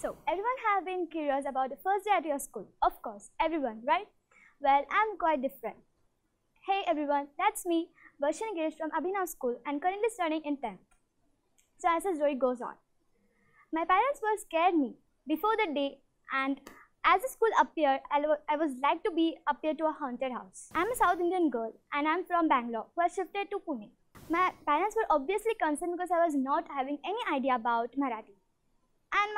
So, everyone have been curious about the first day at your school. Of course, everyone, right? Well, I'm quite different. Hey everyone, that's me, Varshini Girish from Abhinav school and currently studying in 10th. So, as the story goes on, my parents were scared me before the day, and as the school appeared, I was like to be appear to a haunted house. I'm a South Indian girl and I'm from Bangalore who has shifted to Pune. My parents were obviously concerned because I was not having any idea about Marathi. And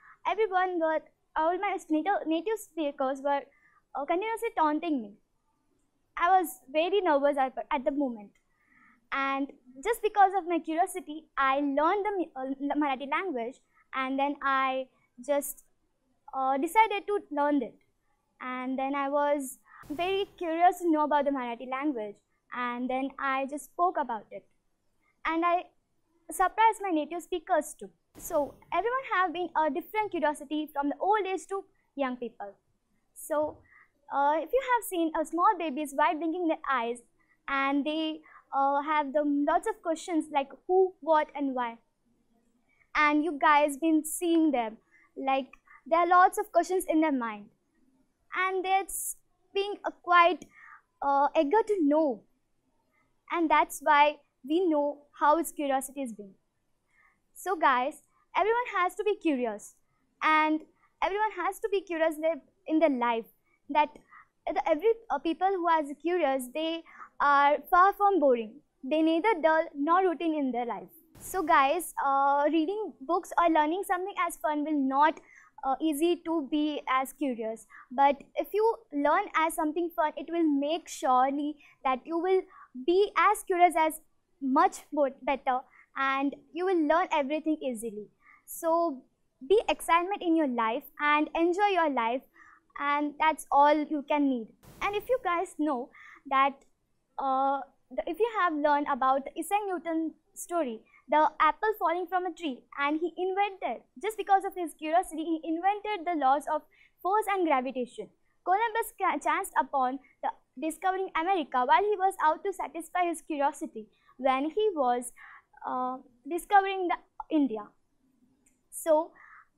all my native speakers were continuously taunting me. I was very nervous at the moment. And just because of my curiosity, I learned the Marathi language, and then I just decided to learn it. And then I was very curious to know about the Marathi language, and then I just spoke about it. And I surprised my native speakers too. So everyone have been a different curiosity from the old age to young people. So if you have seen a small babies wide blinking their eyes, and they have lots of questions like who, what and why, and you guys been seeing them, like there are lots of questions in their mind, and that's being quite eager to know, and that's why we know how its curiosity has been. So guys, everyone has to be curious, and everyone has to be curious in their life. That every people who are curious, they are far from boring. They neither dull nor routine in their life. So guys, reading books or learning something as fun will not easy to be as curious. But if you learn as something fun, it will make surely that you will be as curious as much better, and you will learn everything easily. So be excitement in your life and enjoy your life, and that's all you can need. And if you guys know that if you have learned about the Isaac Newton story, the apple falling from a tree, and he invented, just because of his curiosity, he invented the laws of force and gravitation. Columbus chanced upon discovering America while he was out to satisfy his curiosity when he was discovering India. So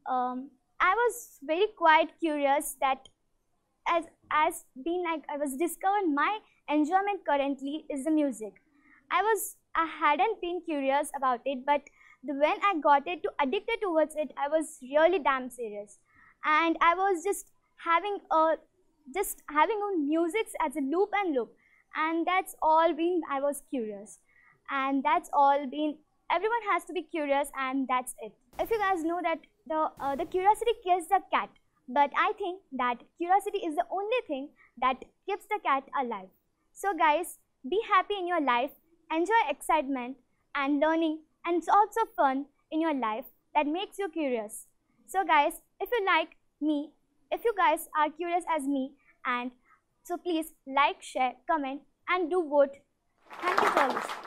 I was very quite curious that as being like I was discovering my enjoyment currently is the music. I hadn't been curious about it, but when I got addicted towards it, I was really damn serious, and I was just having music as a loop and loop, and that's all been I was curious, and that's all been everyone has to be curious, and that's it. If you guys know that the curiosity kills the cat, but I think that curiosity is the only thing that keeps the cat alive. So guys, be happy in your life, enjoy excitement and learning, and it's also fun in your life that makes you curious. So guys, if you like me, if you guys are curious as me, and so please like, share, comment and do vote. Thank you for listening.